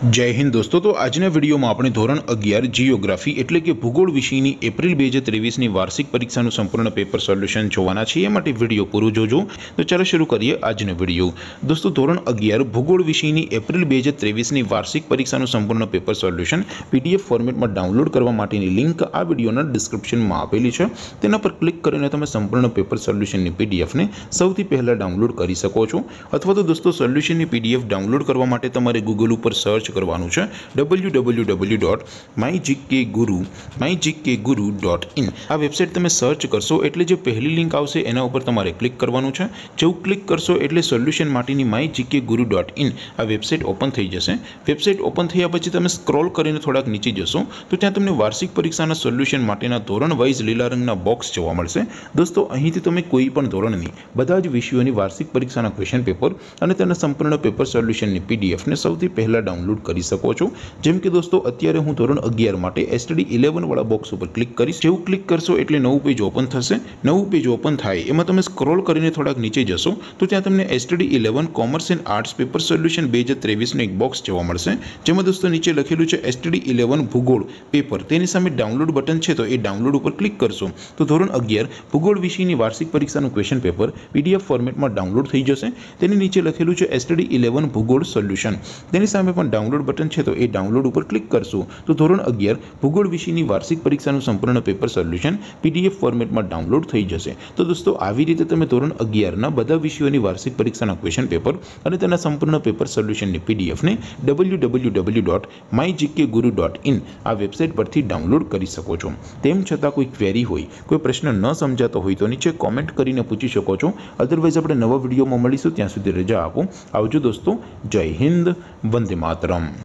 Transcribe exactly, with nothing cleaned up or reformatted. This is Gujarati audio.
जय हिंद दोस्तों। तो આજના વિડીયોમાં આપણે ધોરણ અગિયાર જીઓગ્રાફી એટલે કે ભૂગોળ વિષયની એપ્રિલ બે હજાર ત્રેવીસની વાર્ષિક પરીક્ષાનું સંપૂર્ણ પેપર સોલ્યુશન જોવાના છીએ। એ માટે વિડીયો પૂરો જોજો। તો ચાલો શરૂ કરીએ આજનો વિડીયો। દોસ્તો ધોરણ અગિયાર ભૂગોળ વિષયની એપ્રિલ બે હજાર ત્રેવીસની વાર્ષિક પરીક્ષાનું સંપૂર્ણ પેપર સોલ્યુશન પીડીએફ ફોર્મેટમાં ડાઉનલોડ કરવા માટેની લિંક આ વિડીયોના ડિસ્ક્રિપ્શનમાં આપેલી છે। તેના પર ક્લિક કરીને તમે સંપૂર્ણ પેપર સોલ્યુશનની પીડીએફને સૌથી પહેલાં ડાઉનલોડ કરી શકો છો। અથવા તો દોસ્તો સોલ્યુશનની પીડીએફ ડાઉનલોડ કરવા માટે તમારે ગૂગલ ઉપર સર્ચ કરવાનું છે W W W dot my GK Guru my GK Guru dot in. આ વેબસાઇટ તમે સર્ચ કરશો એટલે જે પહેલી લિંક આવશે એના ઉપર તમારે ક્લિક કરવાનું છે। જેવું ક્લિક કરશો એટલે સોલ્યુશન માટેની my GK Guru dot in આ વેબસાઇટ ઓપન થઈ જશે। વેબસાઇટ ઓપન થયા પછી તમે સ્ક્રોલ કરીને થોડાક નીચે જશો તો ત્યાં તમને વાર્ષિક પરીક્ષાના સોલ્યુશન માટેના ધોરણ વાઇઝ લીલા રંગના બોક્સ જોવા મળશે। દોસ્તો અહીંથી તમે કોઈ પણ ધોરણની બધા જ વિષયોની વાર્ષિક પરીક્ષાના ક્વેશ્ચન પેપર અને તેના સંપૂર્ણ પેપર સોલ્યુશનની પીડીએફને સૌથી પહેલાં ડાઉનલોડ કરી શકો છો। જેમ કે દોસ્તો અત્યારે હું ધોરણ અગિયાર માટે એસટીડી ઇલેવન વાળા બોક્સ ઉપર ક્લિક કરીશ। જેવું ક્લિક કરશો એટલે નવું પેજ ઓપન થશે। નવું પેજ ઓપન થાય એમાં તમે સ્ક્રોલ કરીને થોડાક નીચે જશો તો ત્યાં તમને STD eleven commerce and arts paper solution બે હજાર ત્રેવીસનું એક બોક્સ જોવા મળશે। જેમાં દોસ્તો નીચે લખેલું છે એસટીડી ઇલેવન ભૂગોળ પેપર, તેની સામે ડાઉનલોડ બટન છે તો એ ડાઉનલોડ ઉપર ક્લિક કરશો તો ધોરણ અગિયાર ભૂગોળ વિષયની વાર્ષિક પરીક્ષાનું ક્વેશ્ચન પેપર પીડીએફ ફોર્મેટમાં ડાઉનલોડ થઈ જશે। તેની નીચે લખેલું છે એસટીડી ઇલેવન ભૂગોળ સોલ્યુશન, તેની સામે પણ ડાઉનલોડ બટન છે તો એ ડાઉનલોડ ઉપર ક્લિક કરશો તો ધોરણ અગિયાર ભૂગોળ વિષયની વાર્ષિક પરીક્ષાનું સંપૂર્ણ પેપર સોલ્યુશન પીડીએફ ફોર્મેટમાં ડાઉનલોડ થઈ જશે। તો દોસ્તો આવી રીતે તમે ધોરણ અગિયારના બધા વિષયોની વાર્ષિક પરીક્ષાના ક્વેશ્ચન પેપર અને તેના સંપૂર્ણ પેપર સોલ્યુશનની પીડીએફને W W W dot my GK Guru dot in આ વેબસાઇટ પરથી ડાઉનલોડ કરી શકો છો। તેમ છતાં કોઈ ક્વેરી હોય, કોઈ પ્રશ્ન ન સમજાતો હોય તો નીચે કોમેન્ટ કરીને પૂછી શકો છો। અધરવાઇઝ આપણે નવા વિડીયોમાં મળીશું, ત્યાં સુધી રજા આપો। આવજો દોસ્તો, જય હિન્દ, વંદે માતરમ।